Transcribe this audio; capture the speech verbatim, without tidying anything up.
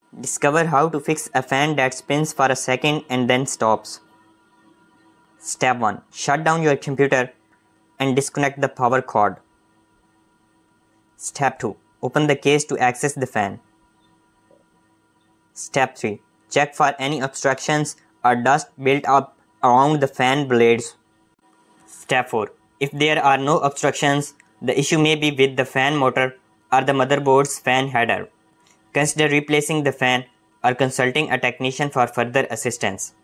Discover how to fix a fan that spins for a second and then stops. Step one. Shut down your computer and disconnect the power cord. Step two. Open the case to access the fan. Step three. Check for any obstructions or dust built up around the fan blades. Step four. If there are no obstructions, the issue may be with the fan motor or the motherboard's fan header. Consider replacing the fan or consulting a technician for further assistance.